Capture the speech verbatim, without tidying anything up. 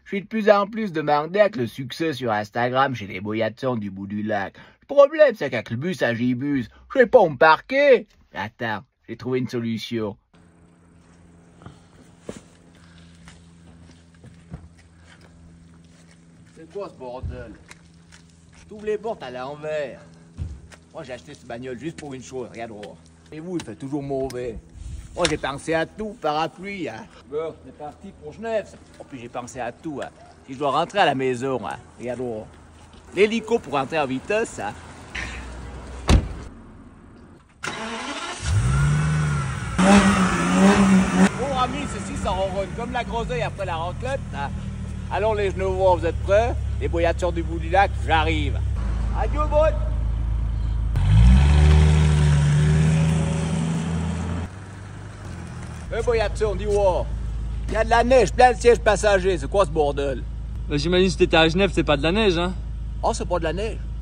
Je suis de plus en plus demandé avec le succès sur Instagram chez les boyatons du bout du lac. Le problème, c'est qu'avec le bus à Gibus, je sais pas où me parquer. Attends, j'ai trouvé une solution. C'est quoi ce bordel? T'ouvres les portes à l'envers. Moi, j'ai acheté cette bagnole juste pour une chose, regarde voir. Et vous, il fait toujours mauvais. Moi, j'ai pensé à tout, parapluie, hein. Bon, on est parti pour Genève. Oh, puis j'ai pensé à tout, hein. Si je dois rentrer à la maison, hein, regarde voir. L'hélico pour rentrer en vitesse, hein. Bon, amis, ceci, ça ronronne comme la groseille après la raclette, hein. Allons, les Genevois, vous êtes prêts? Les boyateurs du bout du lac, j'arrive. Adieu, bon! Eh, boyateur, on dit wow. Il y a de la neige, plein de sièges passagers. C'est quoi ce bordel? Bah, j'imagine que si t'étais à Genève, c'est pas de la neige, hein? Oh, c'est pas de la neige.